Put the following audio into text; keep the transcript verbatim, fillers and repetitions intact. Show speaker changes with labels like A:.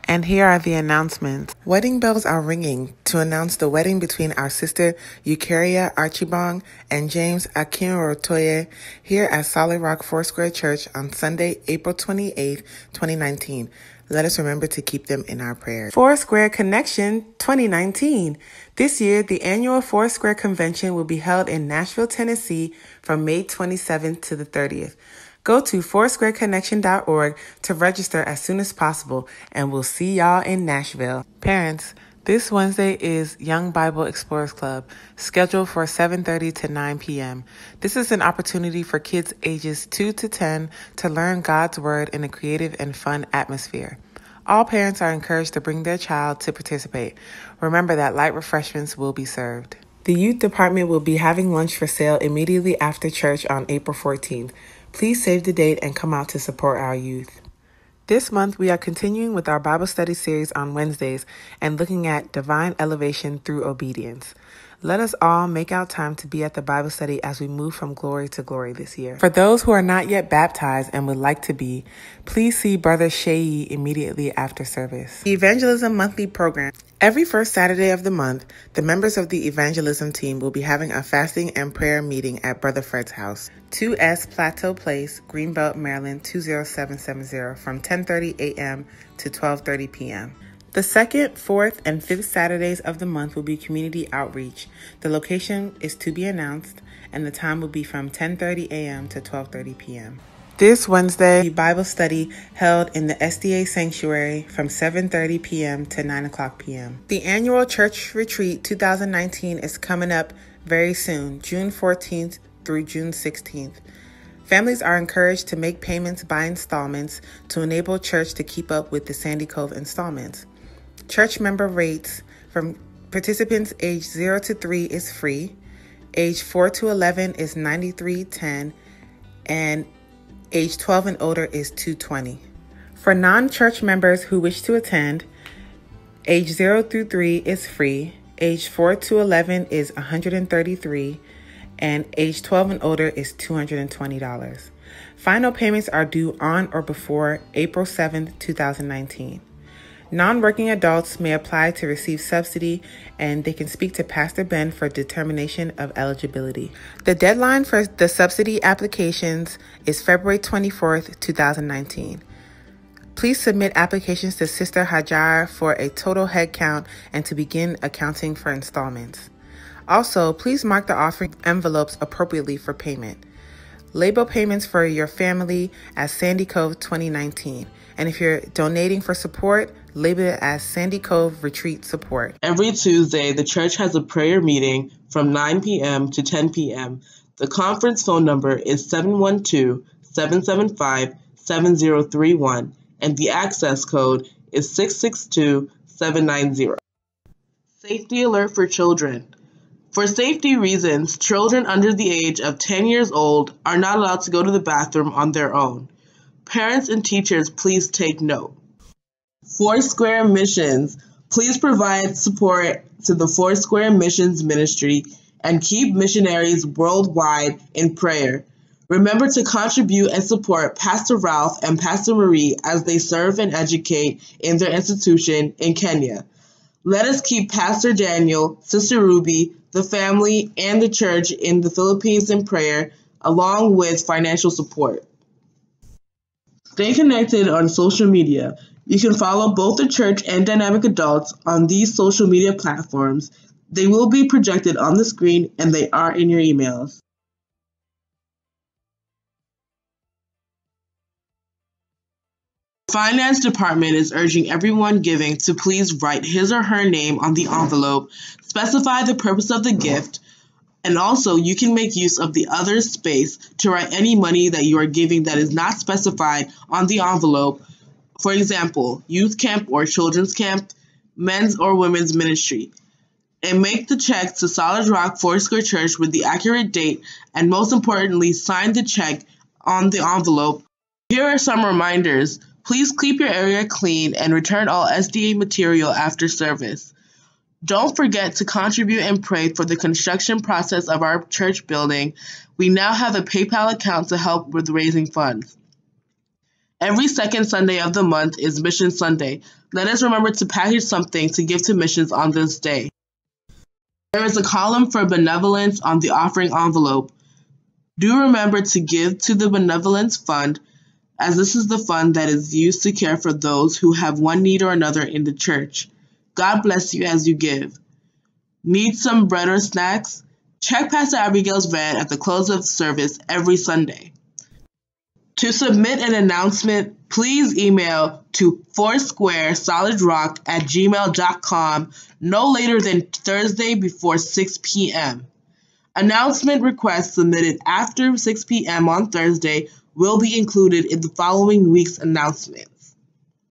A: And here are the announcements. Wedding bells are ringing to announce the wedding between our sister Eukarya Archibong and James Akinrotoye here at Solid Rock Foursquare Church on Sunday, April twenty-eighth, twenty nineteen. Let us remember to keep them in our prayers. Foursquare Connection twenty nineteen. This year, the annual Foursquare Convention will be held in Nashville, Tennessee from May twenty-seventh to the thirtieth. Go to foursquare connection dot org to register as soon as possible, and we'll see y'all in Nashville. Parents, this Wednesday is Young Bible Explorers Club, scheduled for seven thirty to nine p.m. This is an opportunity for kids ages two to ten to learn God's Word in a creative and fun atmosphere. All parents are encouraged to bring their child to participate. Remember that light refreshments will be served. The youth department will be having lunch for sale immediately after church on April fourteenth. Please save the date and come out to support our youth. This month, we are continuing with our Bible study series on Wednesdays and looking at divine elevation through obedience. Let us all make out time to be at the Bible study as we move from glory to glory this year. For those who are not yet baptized and would like to be, please see Brother Shei immediately after service. The Evangelism Monthly Program. Every first Saturday of the month, the members of the evangelism team will be having a fasting and prayer meeting at Brother Fred's house, two S Plateau Place, Greenbelt, Maryland, two zero seven seven zero, from ten thirty a.m. to twelve thirty p.m. The second, fourth, and fifth Saturdays of the month will be community outreach. The location is to be announced, and the time will be from ten thirty a.m. to twelve thirty p.m. This Wednesday, the Bible study held in the S D A Sanctuary from seven thirty p.m. to nine o'clock p.m. The annual Church Retreat two thousand nineteen is coming up very soon, June fourteenth through June sixteenth. Families are encouraged to make payments by installments to enable church to keep up with the Sandy Cove installments. Church member rates from participants age zero to three is free, age four to eleven is ninety-three ten, and age twelve and older is two hundred twenty dollars. For non-church members who wish to attend, age zero through three is free, age four to eleven is one hundred thirty-three dollars, and age twelve and older is two hundred twenty dollars. Final payments are due on or before April seventh, two thousand nineteen. Non-working adults may apply to receive subsidy, and they can speak to Pastor Ben for determination of eligibility. The deadline for the subsidy applications is February twenty-fourth, two thousand nineteen. Please submit applications to Sister Hajara for a total head count and to begin accounting for installments. Also, please mark the offering envelopes appropriately for payment. Label payments for your family as Sandy Cove twenty nineteen. And if you're donating for support, label it as Sandy Cove Retreat Support.
B: Every Tuesday, the church has a prayer meeting from nine p.m. to ten p.m. The conference phone number is seven one two, seven seven five, seven zero three one, and the access code is six six two, seven nine zero. Safety alert for children. For safety reasons, children under the age of ten years old are not allowed to go to the bathroom on their own. Parents and teachers, please take note. Foursquare Missions. Please provide support to the Foursquare Missions Ministry and keep missionaries worldwide in prayer. Remember to contribute and support Pastor Ralph and Pastor Marie as they serve and educate in their institution in Kenya. Let us keep Pastor Daniel, Sister Ruby, the family, and the church in the Philippines in prayer, along with financial support. Stay connected on social media. You can follow both the church and Dynamic Adults on these social media platforms. They will be projected on the screen, and they are in your emails. The Finance Department is urging everyone giving to please write his or her name on the envelope, specify the purpose of the gift, and also you can make use of the other space to write any money that you are giving that is not specified on the envelope. For example, youth camp or children's camp, men's or women's ministry. And make the check to Solid Rock Foursquare Church with the accurate date, and most importantly, sign the check on the envelope. Here are some reminders. Please keep your area clean and return all S D A material after service. Don't forget to contribute and pray for the construction process of our church building. We now have a PayPal account to help with raising funds. Every second Sunday of the month is Mission Sunday. Let us remember to package something to give to missions on this day. There is a column for benevolence on the offering envelope. Do remember to give to the benevolence fund, as this is the fund that is used to care for those who have one need or another in the church. God bless you as you give. Need some bread or snacks? Check Pastor Abigail's van at the close of service every Sunday. To submit an announcement, please email to foursquare solid rock at gmail dot com no later than Thursday before six p.m. Announcement requests submitted after six p.m. on Thursday will be included in the following week's announcement.